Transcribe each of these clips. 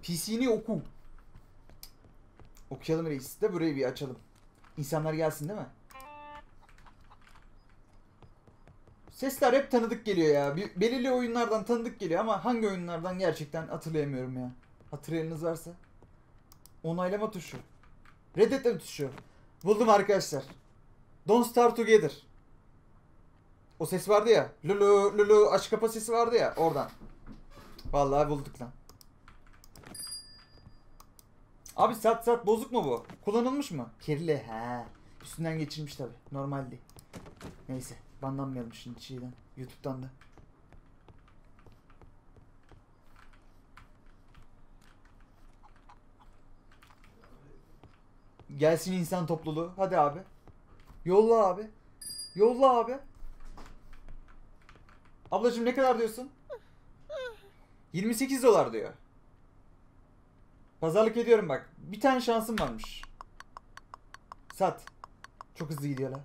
PC'ni oku. Okuyalım reis de burayı bir açalım. İnsanlar gelsin değil mi? Sesler hep tanıdık geliyor ya. Belirli oyunlardan tanıdık geliyor ama hangi oyunlardan gerçekten hatırlayamıyorum ya. Hatırlayanınız varsa. Onaylama tuşu. Reddetleme tuşu. Buldum arkadaşlar. Don't Starve Together. O ses vardı ya. Lulu lulu aç kapa sesi vardı ya. Oradan. Vallahi bulduk lan. Abi sat bozuk mu bu? Kullanılmış mı? Kirli he. Üstünden geçirmiş tabi. Normal değil. Neyse. Banlanmayalım şimdi şeyden. YouTube'dan da. Gelsin insan topluluğu. Hadi abi. Yolla abi. Yolla abi. Ablacığım ne kadar diyorsun? 28 dolar diyor. Pazarlık ediyorum bak. Bir tane şansım varmış. Sat. Çok hızlı gidiyor la.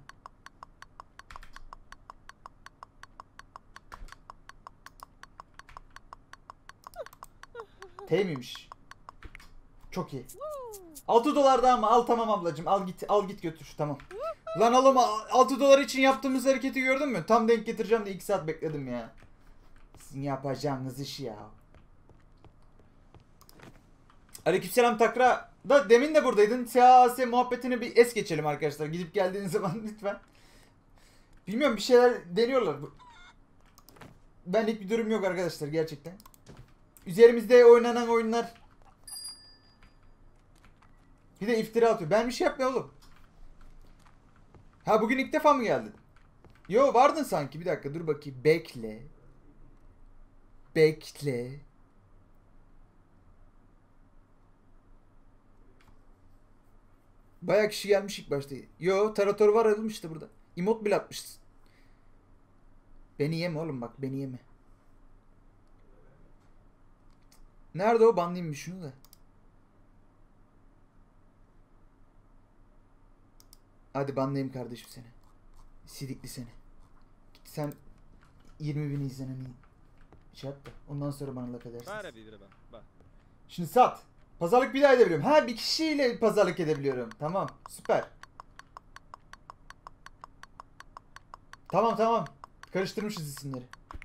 T miymiş? Çok iyi. 6 dolar daha mı? Al tamam ablacığım. Al git götür. Tamam. Lan oğlum 6 dolar için yaptığımız hareketi gördün mü? Tam denk getireceğim de 2 saat bekledim ya. Sizin yapacağınız iş ya. Aleykümselam Takra. Da demin de buradaydın. SAAS muhabbetini bir es geçelim arkadaşlar. Gidip geldiğiniz zaman lütfen. Bilmiyorum bir şeyler deniyorlar. Benlik bir durum yok arkadaşlar gerçekten. Üzerimizde oynanan oyunlar. Bir de iftira atıyor. Ben bir şey yapmıyorum oğlum. Ha bugün ilk defa mı geldin? Yo vardın sanki. Bir dakika dur bakayım. Bekle. Bekle. Bayağı kişi gelmiş ilk başta. Yo Tarator var adım işte burada. Emot bile atmışsın. Beni yeme oğlum bak beni yeme. Nerede o? Banlayayım bir şunu da. Hadi banlayayım kardeşim seni. Sidikli seni. Git sen 20.000 izleneni şey yap da ondan sonra bana laf edersin. Şimdi sat. Pazarlık bir daha edebiliyorum. Ha bir kişiyle pazarlık edebiliyorum. Tamam süper. Tamam. Karıştırmışız isimleri.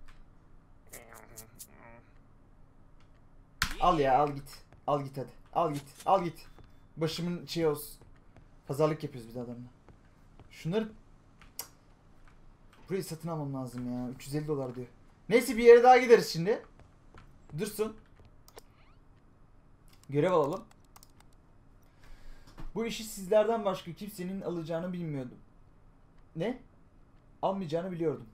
Al ya al git. Al git hadi. Al git. Başımın şey olsun. Pazarlık yapıyoruz bir de adamla. Şunları burayı satın almam lazım ya. 350 dolar diyor. Neyse bir yere daha gideriz şimdi. Dursun. Görev alalım. Bu işi sizlerden başka kimsenin alacağını bilmiyordum. Ne? Almayacağını biliyordum.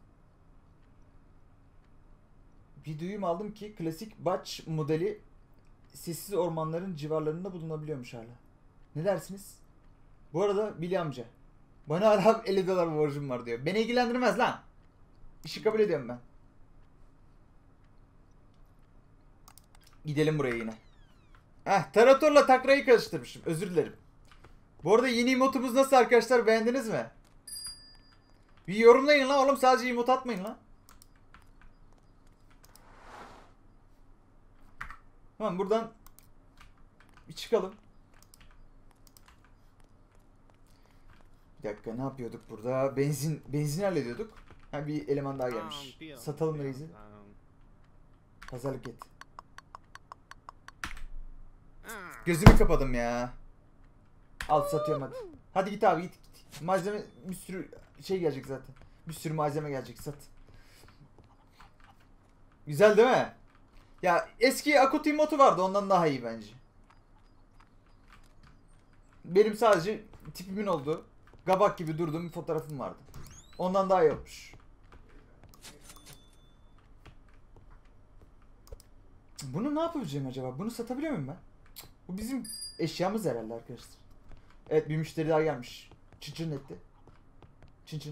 Bir duyum aldım ki klasik Batch modeli sessiz ormanların civarlarında bulunabiliyormuş hala. Ne dersiniz? Bu arada Billy amca. Bana hala 50 dolar borcum var diyor. Beni ilgilendirmez lan. İşi kabul ediyorum ben. Gidelim buraya yine. Tarator'la Takra'yı karıştırmışım. Özür dilerim. Bu arada yeni emotumuz nasıl arkadaşlar? Beğendiniz mi? Bir yorumlayın lan oğlum. Sadece emot atmayın lan. Tamam buradan bir çıkalım. Bir dakika ne yapıyorduk burada? Benzin hallediyorduk. Ha bir eleman daha gelmiş. Satalım reisi. Pazarlık et. Gözümü kapadım ya. Al satıyorum hadi. Hadi git abi git. Malzeme bir sürü şey gelecek zaten. Bir sürü malzeme gelecek sat. Güzel değil mi? Ya eski Akut emotu vardı ondan daha iyi bence. Benim sadece tipimin olduğu Gabak gibi durduğum bir fotoğrafım vardı. Ondan daha iyi olmuş. Bunu ne yapabileceğim acaba? Bunu satabiliyor muyum ben? Bu bizim eşyamız herhalde arkadaşlar. Evet bir müşteri daha gelmiş. Çın etti. Çın.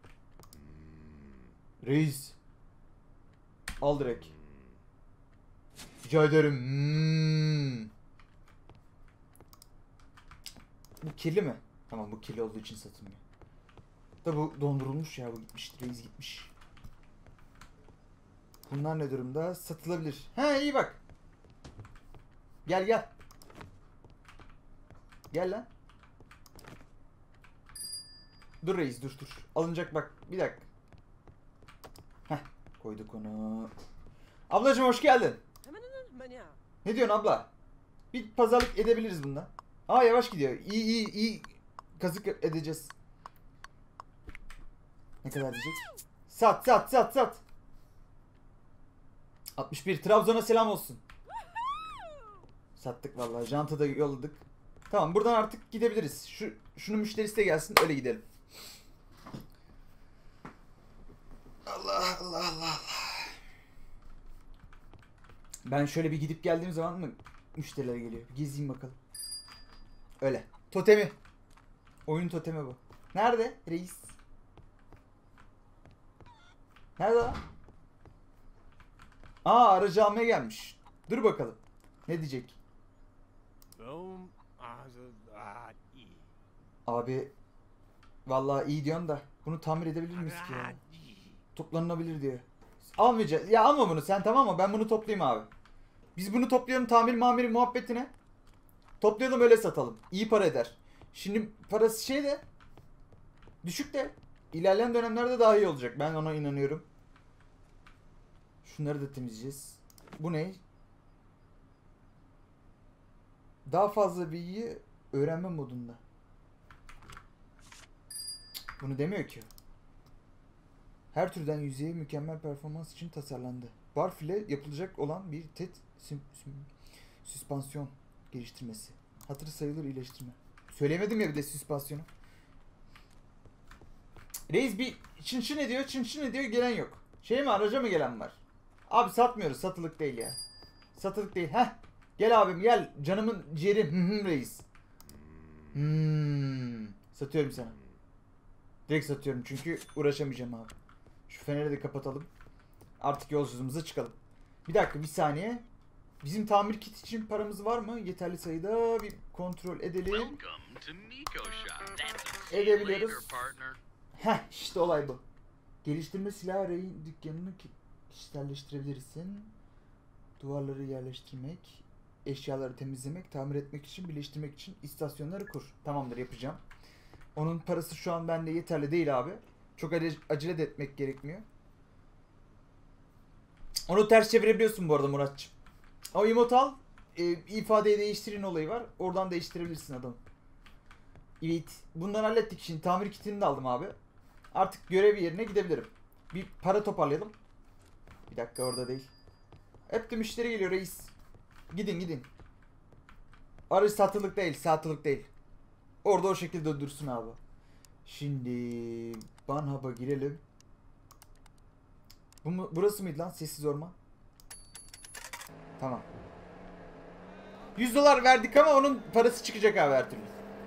Reis. Al direkt. Rica ederim. Bu kirli mi? Tamam bu kirli olduğu için satılmıyor. Da bu dondurulmuş ya bu gitmiş. Reis gitmiş. Bunlar ne durumda? Satılabilir. He iyi bak. Gel gel. Gel lan. Dur reis dur. Alınacak bak. Bir dakika. Heh. Koyduk onu. Ablacığım hoş geldin. Ne diyorsun abla? Bir pazarlık edebiliriz bunda. Aa yavaş gidiyor. İyi. Kazık edeceğiz. Ne kadar diyecek? Sat. 61 Trabzon'a selam olsun. Sattık vallahi. Jantı da yolladık. Tamam buradan artık gidebiliriz. Şunun müşterisi de gelsin öyle gidelim. Allah. Ben şöyle bir gidip geldiğim zaman mı müşteriler geliyor? Bir gezeyim bakalım. Öyle. Totemi. Oyun totemi bu. Nerede reis? Nerede lan? Aa aracı almaya gelmiş. Dur bakalım. Ne diyecek? Abi vallahi iyi diyorsun da bunu tamir edebilir miyiz ki ya? Toplanılabilir diyor. Almayacağız. Ya alma bunu sen tamam mı? Ben bunu toplayayım abi. Biz bunu toplayalım tamir muhabbetine. Toplayalım öyle satalım. İyi para eder. Şimdi parası şey de düşük de ilerleyen dönemlerde daha iyi olacak. Ben ona inanıyorum. Şunları da temizleyeceğiz. Bu ne? Daha fazla bilgi öğrenme modunda. Bunu demiyor ki. Her türden yüzeye mükemmel performans için tasarlandı. Barf ile yapılacak olan bir süspansiyon geliştirmesi. Hatırı sayılır iyileştirme. Söylemedim ya bir de süspansiyonu. Reis bir çın ediyor gelen yok. Şey mi araca mı gelen var? Abi satmıyoruz satılık değil ya. Satılık değil heh. Gel abim gel canımın ciğeri reis. Satıyorum sana. Direkt satıyorum çünkü uğraşamayacağım abi. Şu feneri de kapatalım. Artık yolculuğumuza çıkalım. Bir dakika bir saniye. Bizim tamir kit için paramız var mı? Yeterli sayıda bir kontrol edelim. Edebiliyoruz. Heh işte olay bu. Geliştirme silah rehin dükkanını kişiselleştirebilirsin. Duvarları yerleştirmek, eşyaları temizlemek, tamir etmek için, birleştirmek için istasyonları kur. Tamamdır yapacağım. Onun parası şu an bende yeterli değil abi. Çok acele de etmek gerekmiyor. Onu ters çevirebiliyorsun bu arada Muratçım. O emot al. İfadeyi değiştirin olayı var. Oradan değiştirebilirsin adamı. Evet. Bundan hallettik şimdi. Tamir kitini de aldım abi. Artık görev yerine gidebilirim. Bir para toparlayalım. Bir dakika orada değil. Hep de müşteri geliyor reis. Gidin. Aracı satılık değil. Orada o şekilde dursun abi. Şimdi Banhub'a girelim. Burası mıydı lan? Sessiz orman. Tamam. 100 dolar verdik ama onun parası çıkacak abi her türlü.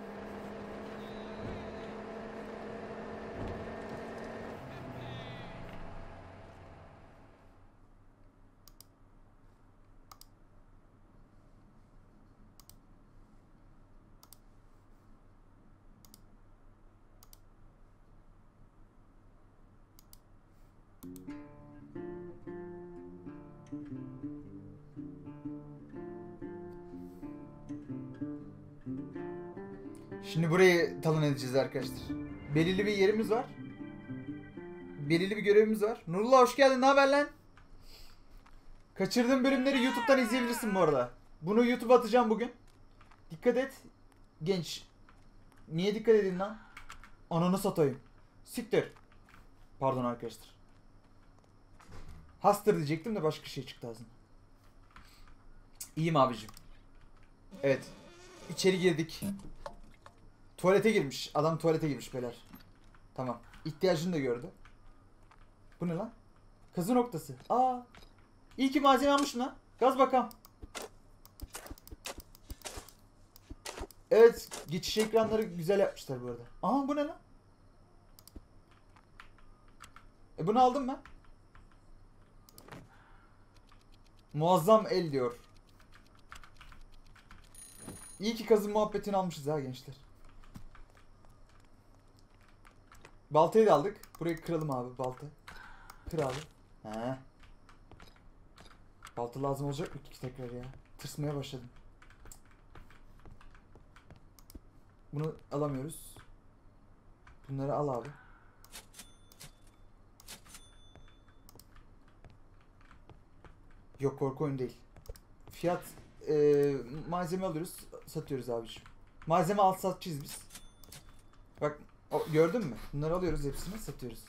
Şimdi burayı talon edeceğiz arkadaşlar. Belirli bir yerimiz var. Belirli bir görevimiz var. Nurullah hoş geldin. Ne haber lan? Kaçırdığım bölümleri YouTube'dan izleyebilirsin bu arada. Bunu YouTube'a atacağım bugün. Dikkat et. Genç. Niye dikkat edin lan? Ananı satayım. Siktir. Pardon arkadaşlar. Hastır diyecektim de başka şey çıktı ağzımdan. İyiyim abicim. Evet. İçeri girdik. Tuvalete girmiş. Adam tuvalete girmiş beyler. Tamam. İhtiyacını da gördü. Bu ne lan? Kazı noktası. Aa. İyi ki malzeme almışım lan. Gaz bakalım. Evet. Geçiş ekranları güzel yapmışlar bu arada. Aha bu ne lan? Bunu aldım ben. Muazzam el diyor. İyi ki kazı muhabbetini almışız ha gençler. Baltayı da aldık. Burayı kıralım abi balta. Kır abi. He. Balta lazım olacak mı ki tekrar ya? Tırsmaya başladım. Bunu alamıyoruz. Bunları al abi. Yok, korku oyun değil. Fiyat malzeme alıyoruz, satıyoruz abiciğim. Malzeme al satçıyız biz. Bak gördün mü? Bunları alıyoruz, hepsini satıyoruz.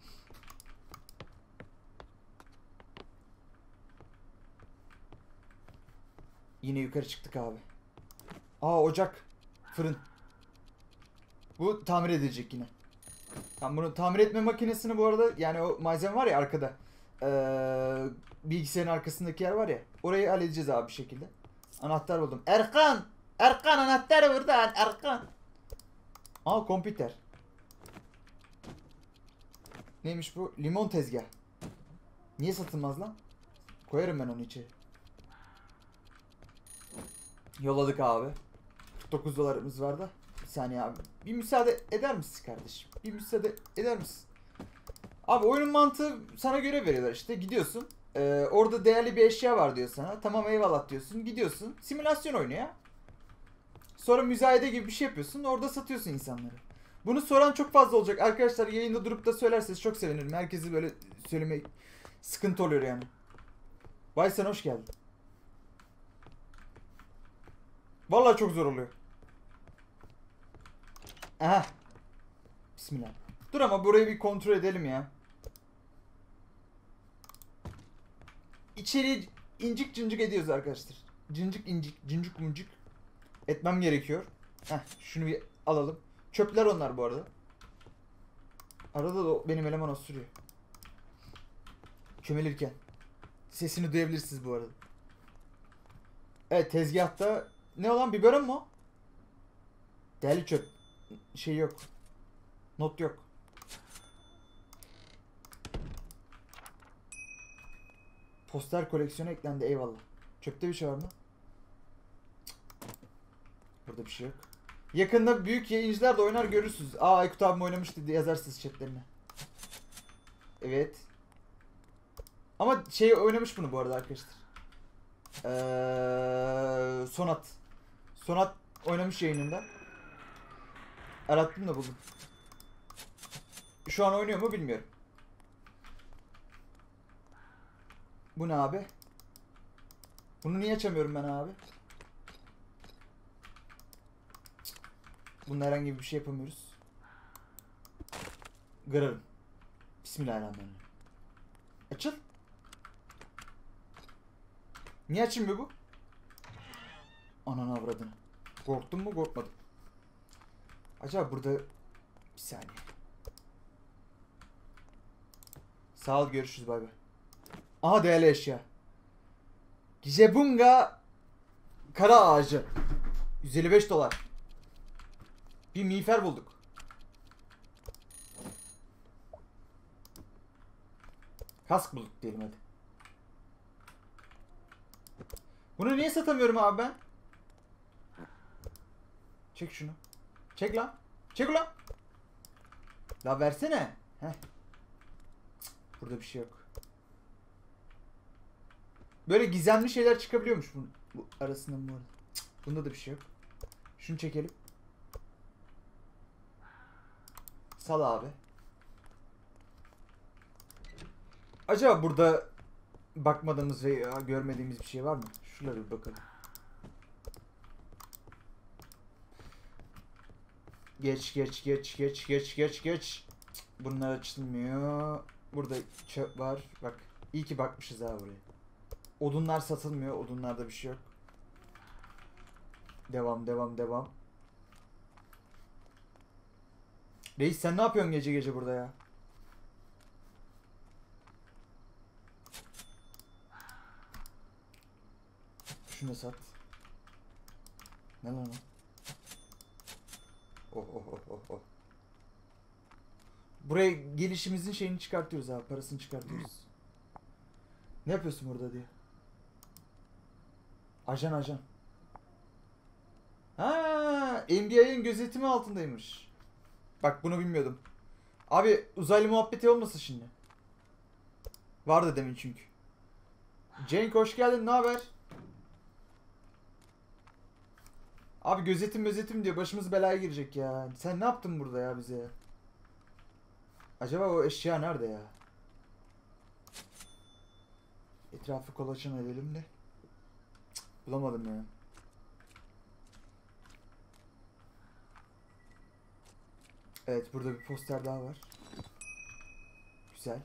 Yine yukarı çıktık abi. Aa, ocak. Fırın. Bu tamir edilecek yine. Tamam, bunu tamir etme makinesini bu arada, yani o malzeme var ya arkada. Bilgisayarın arkasındaki yer var ya. Orayı halledeceğiz abi bir şekilde. Anahtar buldum. Erkan! Erkan, anahtarı buradan. Erkan! Aa, kompüter. Neymiş bu? Limon tezgah. Niye satılmaz lan? Koyarım ben onu içeri. Yolladık abi. 49 dolarımız var da. Bir saniye abi. Bir müsaade eder misin kardeşim? Bir müsaade eder misin? Abi oyunun mantığı sana göre veriyorlar işte. Gidiyorsun. Orada değerli bir eşya var diyor sana. Tamam, eyvallah diyorsun. Gidiyorsun. Simülasyon oyunu ya. Sonra müzayede gibi bir şey yapıyorsun. Orada satıyorsun insanları. Bunu soran çok fazla olacak. Arkadaşlar yayında durup da söylerseniz çok sevinirim. Herkesi böyle söylemek sıkıntı oluyor yani. Vay, sen hoş geldin. Vallahi çok zor oluyor. Aha. Bismillah. Dur ama burayı bir kontrol edelim ya. İçeri incik cincik ediyoruz arkadaşlar. Cincik incik, cincik muncik etmem gerekiyor. Heh, şunu bir alalım. Çöpler onlar bu arada. Arada da benim eleman osuruyor. Çömelirken. Sesini duyabilirsiniz bu arada. Evet, tezgahta ne olan, biberon mu? Değerli çöp. Şey yok. Not yok. Poster koleksiyonu eklendi, eyvallah. Çöpte bir şey var mı? Cık. Burada bir şey yok. Yakında büyük yayıncılar da oynar, görürsünüz. Aa, Aykut abim oynamıştı diye yazarsınız chatlerine. Evet. Ama şey oynamış bunu bu arada arkadaşlar. Sonat. Sonat oynamış yayınında. Arattım da buldum. Şu an oynuyor mu bilmiyorum. Bu ne abi? Bunu niye açamıyorum ben abi? Bununla herhangi bir şey yapamıyoruz. Kırarım. Bismillahirrahmanirrahim. Açıl. Niye açılmıyor bu? Ananı avradını. Korktun mu, korkmadım. Acaba burada... Bir saniye. Sağ ol, görüşürüz, bay bay. Aha, değerli eşya. Gizebunga kara ağacı. 155 dolar. Bir miğfer bulduk. Kask bulduk diyelim hadi. Bunu niye satamıyorum abi ben? Çek şunu. Çek lan. Çek ulan. La versene. Heh. Burada bir şey yok. Böyle gizemli şeyler çıkabiliyormuş bu arasında bu arada. Bunda da bir şey yok. Şunu çekelim. Sal abi. Acaba burada bakmadığımız ve görmediğimiz bir şey var mı? Şuraya bir bakalım. Geç. Bunlar açılmıyor. Burada çöp var. Bak, iyi ki bakmışız ha buraya. Odunlar satılmıyor. Odunlarda bir şey yok. Devam. Reis, sen ne yapıyorsun gece gece burada ya? Şunu sat. Ne lan o? Oh. Buraya gelişimizin şeyini çıkartıyoruz abi. Parasını çıkartıyoruz. Ne yapıyorsun burada diye. Ajan. Ha, NBA'ın gözetimi altındaymış. Bak, bunu bilmiyordum. Abi, uzaylı muhabbeti olmasın şimdi. Vardı demin çünkü. Cenk, hoş geldin. Ne haber? Abi gözetim diyor. Başımız belaya girecek ya. Sen ne yaptın burada ya bize? Acaba o eşya nerede ya? Etrafı kolaçan edelim de. Cık, bulamadım ya. Evet, burada bir poster daha var. Güzel.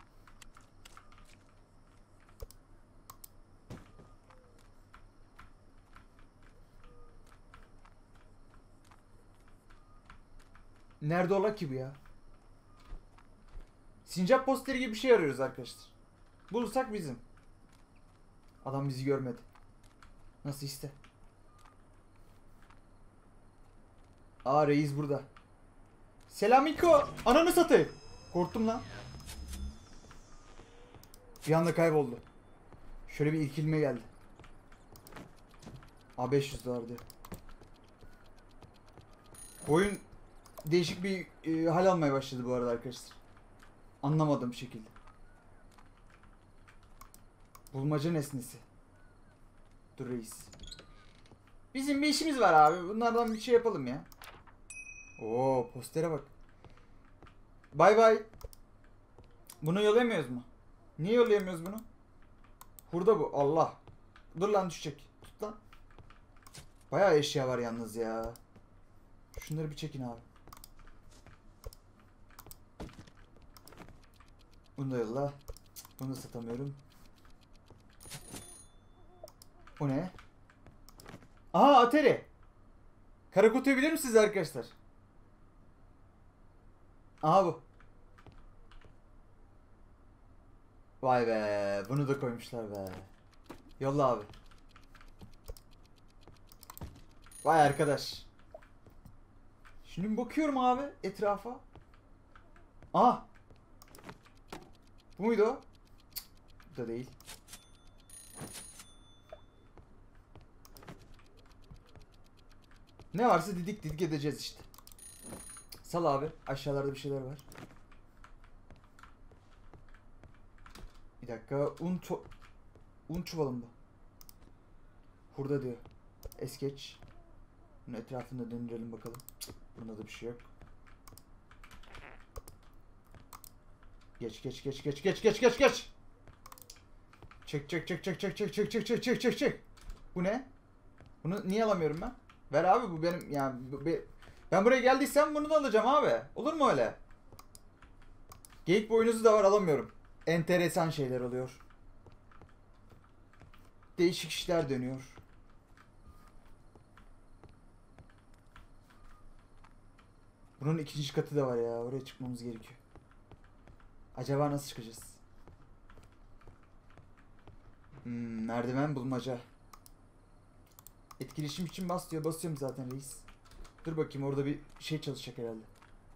Nerede ola ki bu ya? Sincap posteri gibi bir şey arıyoruz arkadaşlar. Bulursak bizim. Adam bizi görmedi. Nasıl iste? Aa, reis burada. Selamiko. Ananı satayım. Korktum lan. Bir anda kayboldu. Şöyle bir irkilme geldi. A500 diyor. Oyun değişik bir hal almaya başladı bu arada arkadaşlar. Anlamadığım şekilde. Bulmaca nesnesi. Dur reis. Bizim bir işimiz var abi. Bunlardan bir şey yapalım ya. Oo, postere bak. Bay bay. Bunu yollayamıyoruz mu? Niye yollayamıyoruz bunu? Hurda bu. Allah. Dur lan, düşecek. Tut lan. Bayağı eşya var yalnız ya. Şunları bir çekin abi. Bunu da yolla. Bunu da satamıyorum. O ne? Aha, Atari. Kara kutuyu bilir misiniz arkadaşlar? Aha bu. Vay be. Bunu da koymuşlar be. Yolla abi. Vay arkadaş. Şimdi bakıyorum abi etrafa. Aha. Bu muydu o? Cık, bu da değil. Ne varsa didik didik edeceğiz işte. Sal abi. Aşağılarda bir şeyler var. Bir dakika. Un çuvalı mı bu? Hurda diyor. Es geç. Bunun etrafında döndürelim bakalım. Bunda da bir şey yok. Geç. Çek. Bu ne? Bunu niye alamıyorum ben? Ver abi, bu benim yani ben buraya geldiysem bunu da alacağım abi. Olur mu öyle? Geyik boynuzu da var, alamıyorum. Enteresan şeyler oluyor. Değişik işler dönüyor. Bunun ikinci katı da var ya. Oraya çıkmamız gerekiyor. Acaba nasıl çıkacağız? Merdiven bulmaca. Etkileşim için bas diyor. Basıyorum zaten reis. Dur bakayım, orada bir şey çalışacak herhalde.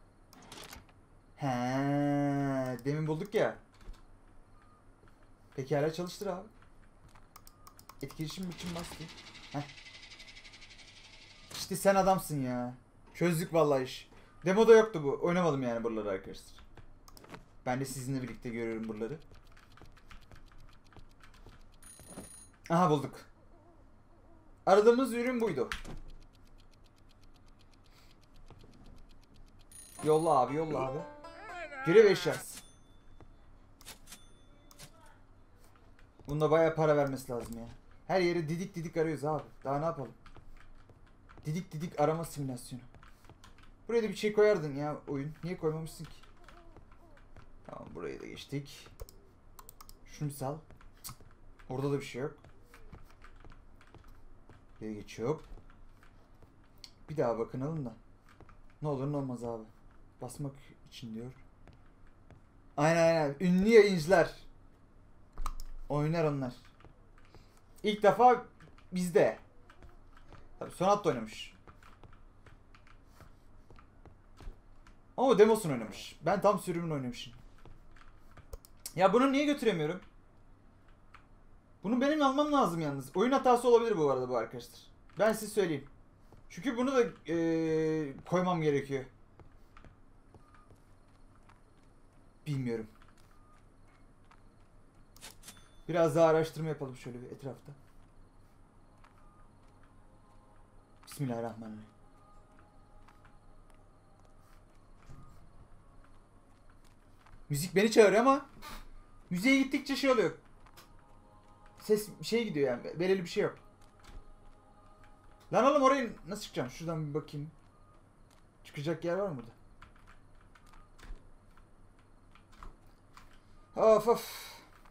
He, demin bulduk ya. Pekala, çalıştır abi. Etkileşim için bas diyor. Heh. İşte sen adamsın ya. Çözdük vallahi iş. Demoda yoktu bu. Oynamadım yani buraları arkadaşlar. Ben de sizinle birlikte görüyorum buraları. Aha, bulduk. Aradığımız ürün buydu. Yolla abi, yolla abi. Görev eşyası. Bunda bayağı para vermesi lazım ya. Her yeri didik didik arıyoruz abi. Daha ne yapalım? Didik didik arama simülasyonu. Buraya da bir şey koyardın ya oyun. Niye koymamışsın ki? Tamam, burayı da geçtik. Şunu sal. Orada da bir şey yok. Buraya geçiyor. Bir daha bakınalım da. Ne olur ne olmaz abi. Basmak için diyor. Aynen. Ünlü yayıncılar. Oynar onlar. İlk defa bizde. Tabii Sonat da oynamış. Ama demosunu oynamış. Ben tam sürümünü oynamışım. Ya bunu niye götüremiyorum? Bunu benim almam lazım yalnız. Oyun hatası olabilir bu arada bu arkadaşlar. Ben size söyleyeyim. Çünkü bunu da koymam gerekiyor. Bilmiyorum. Biraz daha araştırma yapalım şöyle bir etrafta. Bismillahirrahmanirrahim. Müzik beni çağırıyor ama müziğe gittikçe şey oluyor. Ses şey gidiyor yani. Belirli bir şey yok. Lan oğlum oraya nasıl çıkacağım? Şuradan bir bakayım. Çıkacak yer var mı burada? Of of.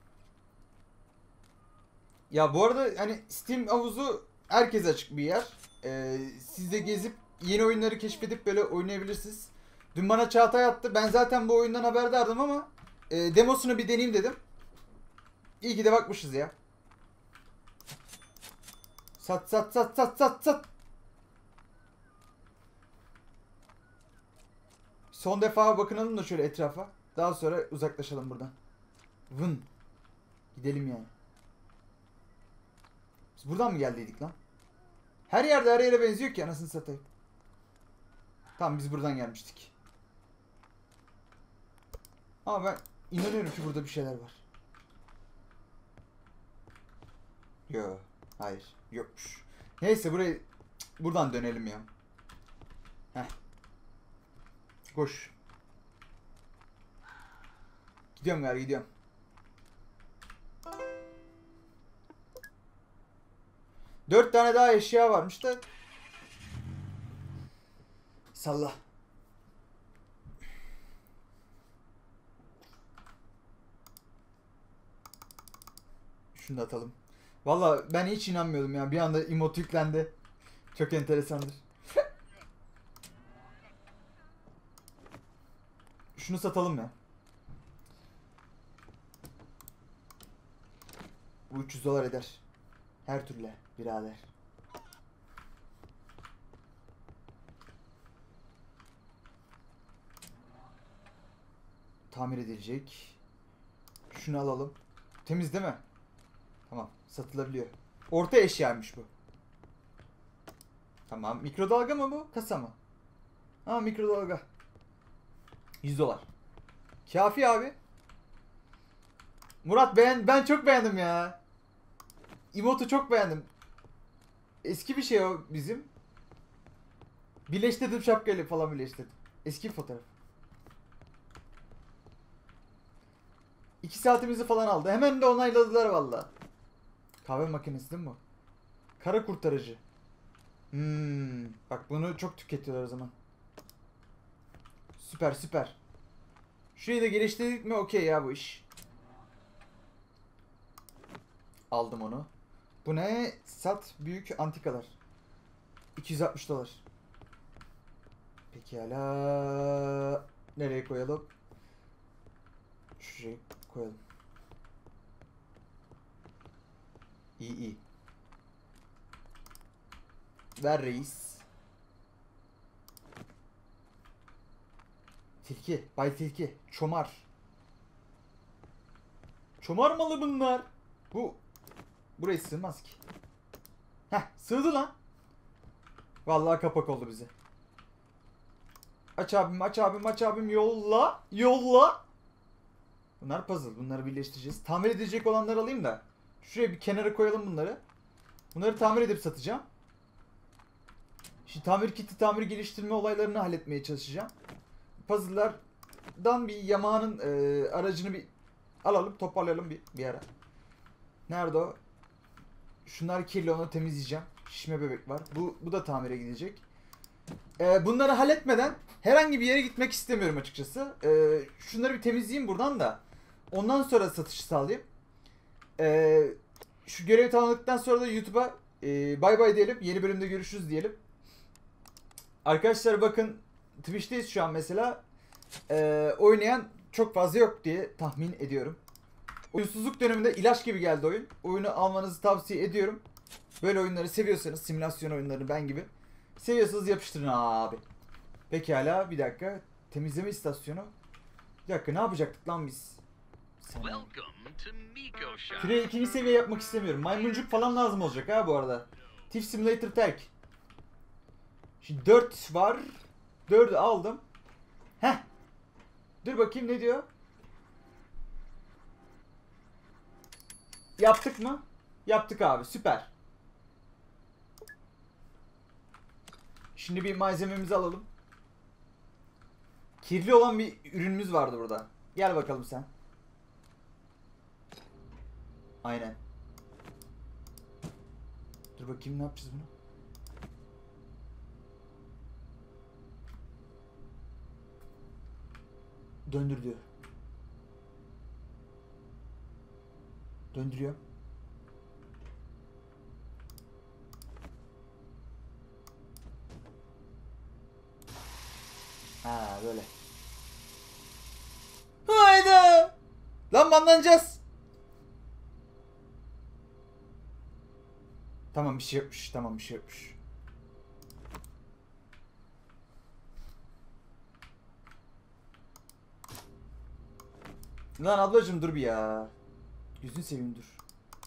Ya bu arada hani Steam havuzu herkese açık bir yer. Siz de gezip yeni oyunları keşfedip böyle oynayabilirsiniz. Dün bana Çağatay attı. Ben zaten bu oyundan haberdardım ama demosunu bir deneyeyim dedim. İyi ki de bakmışız ya. Sat sat sat sat sat sat. Son defa bakınalım da şöyle etrafa. Daha sonra uzaklaşalım buradan. Vın. Gidelim yani. Biz buradan mı geldiydik lan? Her yerde her yere benziyor ki anasını satayım. Tamam biz buradan gelmiştik. Ama ben inanıyorum ki burada bir şeyler var. Yo, hayır, yokmuş. Neyse burayı buradan dönelim ya. Heh. Koş. Gidiyorum gari gidiyorum. Dört tane daha eşya varmış da. Salla. Şunu da atalım. Valla ben hiç inanmıyordum ya. Bir anda emote yüklendi. Çok enteresandır. Şunu satalım ya. Bu 300 dolar eder. Her türlü birader. Tamir edilecek. Şunu alalım. Temiz değil mi? Tamam. Satılabiliyor. Orta eşyaymış bu. Tamam. Mikrodalga mı bu? Kasa mı? Ha mikrodalga. 100 dolar. Kafi abi. Murat ben çok beğendim ya. Emote'u çok beğendim. Eski bir şey o bizim. Birleştirdim şapkayla falan birleştirdim. Eski bir fotoğraf. 2 saatimizi falan aldı. Hemen de onayladılar valla. Kahve makinesi değil mi bu? Kara kurtarıcı. Bak bunu çok tüketiyorlar o zaman. Süper süper. Şurayı da geliştirdik mi okey ya bu iş. Aldım onu. Bu ne? Sat büyük antikalar. 260 dolar. Pekala. Nereye koyalım? Şuraya koyalım. İyi iyi. Ver reis. Tilki. Bay Tilki. Çomar. Çomar malı bunlar. Burayı sığmaz ki. Heh sığdı lan. Vallahi kapak oldu bize. Aç abim aç abim aç abim yolla. Yolla. Bunlar puzzle. Bunları birleştireceğiz. Tamir edecek olanları alayım da. Şuraya bir kenara koyalım bunları. Bunları tamir edip satacağım. Şimdi tamir kiti, tamir geliştirme olaylarını halletmeye çalışacağım. Puzzle'lardan bir Yamaha'nın aracını bir alalım, toparlayalım bir ara. Nerede o? Şunlar kirli, onu temizleyeceğim. Şişme bebek var. Bu da tamire gidecek. Bunları halletmeden herhangi bir yere gitmek istemiyorum açıkçası. Şunları bir temizleyeyim buradan da. Ondan sonra satışı sağlayayım. Şu görevi tamamladıktan sonra da YouTube'a bay bay diyelim. Yeni bölümde görüşürüz diyelim. Arkadaşlar bakın Twitch'teyiz şu an mesela. Oynayan çok fazla yok diye tahmin ediyorum. Oyunsuzluk döneminde ilaç gibi geldi oyun. Oyunu almanızı tavsiye ediyorum. Böyle oyunları seviyorsanız, simülasyon oyunlarını ben gibi seviyorsanız yapıştırın abi. Pekala bir dakika. Temizleme istasyonu. Bir dakika ne yapacaktık lan biz? Şuraya ikinci seviye yapmak istemiyorum. Maymuncuk falan lazım olacak ha bu arada. Thief Simulator Tag. Şimdi 4 var. 4'ü aldım. Heh. Dur bakayım ne diyor? Yaptık mı? Yaptık abi süper. Şimdi bir malzememizi alalım. Kirli olan bir ürünümüz vardı burada. Gel bakalım sen. Aynen. Dur bakayım ne yapacağız bunu. Döndür diyor. Döndürüyor. Ha böyle. Hayda. Lan banlanacağız. Tamam bir şey yapmış. Tamam bir şey yapmış. Lan ablacım dur bir ya. Yüzünü seveyim dur.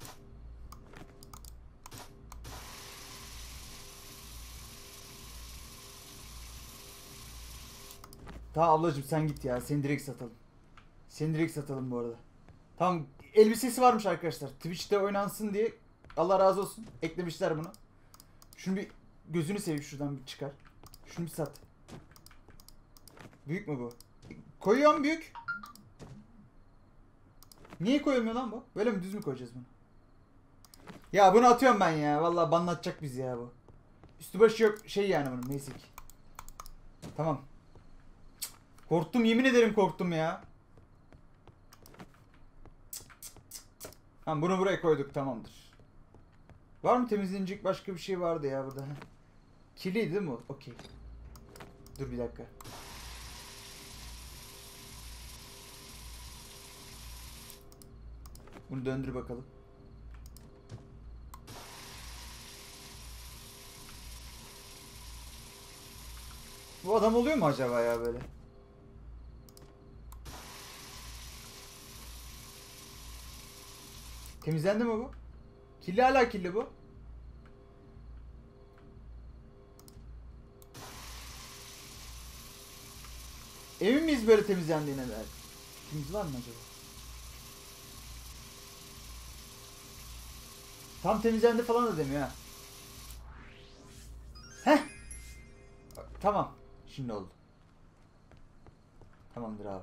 Tamam ablacım sen git ya. Seni direkt satalım. Seni direkt satalım bu arada. Tamam elbisesi varmış arkadaşlar. Twitch'te oynansın diye Allah razı olsun. Eklemişler bunu. Şunu bir gözünü seveyim şuradan bir çıkar. Şunu bir sat. Büyük mü bu? Koyuyorum büyük. Niye koyulmuyor lan bu? Böyle mi düz mü koyacağız bunu? Ya bunu atıyorum ben ya. Vallahi banlatacak bizi ya bu. Üstü başı yok şey yani bunun neyse ki. Tamam. Korktum yemin ederim korktum ya. Tamam bunu buraya koyduk tamamdır. Var mı temizlenecek başka bir şey vardı ya burada. Kirliydi değil mi o? Okey. Dur bir dakika. Bunu döndür bakalım. Bu adam oluyor mu acaba ya böyle? Temizlendi mi bu? Kirli hala kirli bu. Emin miyiz böyle temizlendiğine dair? Fikrimiz var mı acaba? Tam temizlendi falan da demiyor ha. Heh. Tamam. Şimdi oldu. Tamamdır abi.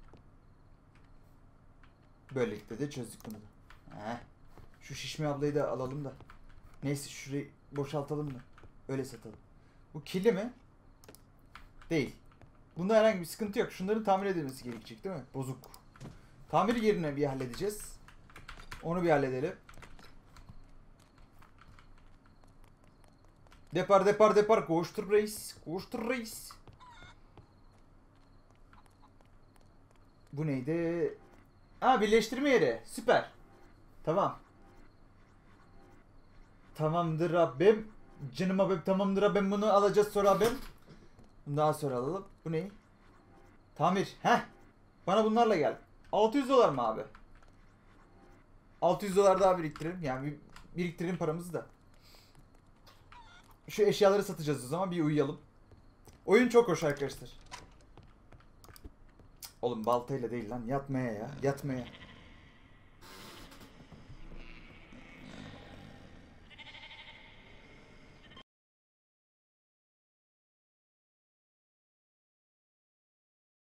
Böylelikle de çözdük bunu da. Heh. Şu şişme ablayı da alalım da. Neyse şurayı boşaltalım da. Öyle satalım. Bu kirli mi? Değil. Bunda herhangi bir sıkıntı yok. Şunların tamir edilmesi gerekecek değil mi? Bozuk. Tamir yerine bir halledeceğiz. Onu bir halledelim. Depar depar depar. Koştur reis. Koştur reis. Bu neydi? Aa birleştirme yeri. Süper. Tamam. Tamamdır abim. Canım abim tamamdır abim. Bunu alacağız sonra abim. Bunu daha sonra alalım. Bu ne? Tamir. Heh. Bana bunlarla gel. 600 dolar mı abi? 600 dolar daha biriktirelim. Yani biriktirelim paramızı da. Şu eşyaları satacağız o zaman. Bir uyuyalım. Oyun çok hoş arkadaşlar. Oğlum baltayla değil lan. Yatmaya ya. Yatmaya.